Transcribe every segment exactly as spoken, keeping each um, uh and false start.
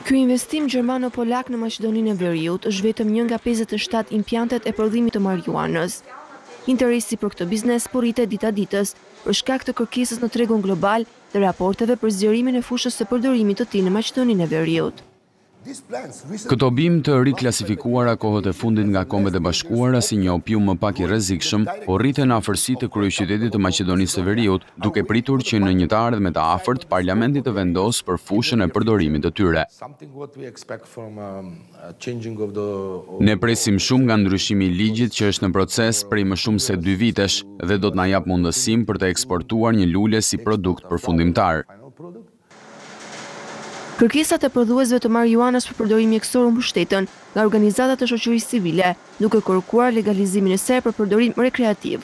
Ky investim gjermano-polak në Maqedoninë e Veriut është vetëm një nga pesëdhjetë e shtatë impjantet e prodhimit të marijuanës. Interesi për këtë biznes po rritet dita ditës për shkak të kërkesës në tregun global dhe raporteve për zgjerimin e fushës së përdorimit të tij në Maqedoninë e Veriut. Këto bimë të riklasifikuara kohët e fundit nga Kombet e Bashkuara si një opium më pak i rrezikshëm, po rriten në afërsi të kryeqytetit të Maqedonisë së Veriut, duke pritur që në një të ardhme të afërt parlamenti të vendosë për fushën e përdorimit të tyre. Ne presim shumë nga ndryshimi i ligjit që është në proces prej më shumë se dy vitesh dhe do të na jap mundësinë për të eksportuar një lule si produkt përfundimtar. Kërkesat e prodhuesve të marijuanës për përdorim mjekësor u mbështetën nga organizatat të shoqërisë civile, duke kërkuar legalizimin e saj për përdorim rekreativ.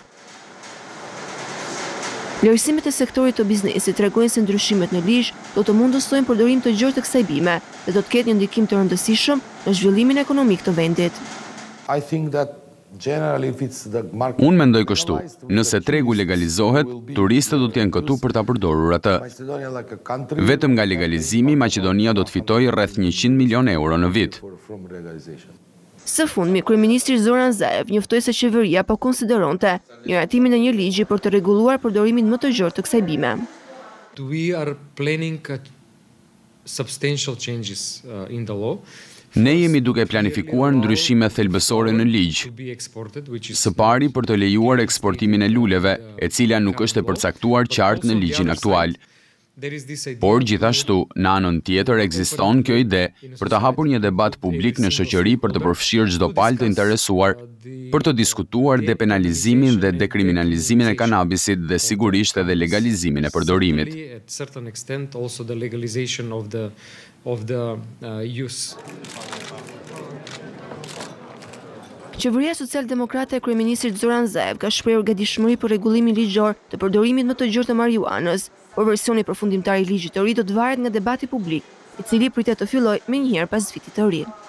Vlerësimet e sektorit të biznesit tregojnë se ndryshimet në ligj do të mundësojnë përdorim të gjerë të kësaj bime dhe do të ketë një ndikim të rëndësishëm në zhvillimin ekonomik të vendit. Unë mendoj kështu, nëse tregu legalizohet, turistët do t'jenë këtu për ta përdorur atë. Vetëm nga legalizimi, Maqedonia do të fitojë rreth njëqind milion euro në vit. Së fundmi, kryeministri Zoran Zaev njoftoi se qeveria po konsideronte miratimin e një ligji për të rregulluar përdorimin më të gjerë të kësaj bime. We are planning substantial changes in the law. Ne jemi duke planifikuar ndryshime thelbësore në ligj. Së pari për të lejuar eksportimin e luleve, e cila nuk është e përcaktuar qartë në ligjin aktual. Por gjithashtu, në anën tjetër ekziston kjo ide për të hapur një debat publik në shoqëri për të përfshirë çdo palë të interesuar, për të diskutuar depenalizimin dhe dekriminalizimin e kanabisit dhe sigurisht edhe legalizimin e përdorimit. Of the uh, use. Qeveria Social-Demokrate e kryeministrit Zoran Zaev ka shprehur gatishmëri për rregullimin ligjor të përdorimit më të gjerë të marijuanës, por versioni përfundimtar i ligjit të ri do të varet nga debati publik, i cili pritet të fillojë menjëherë pas vitit të ri.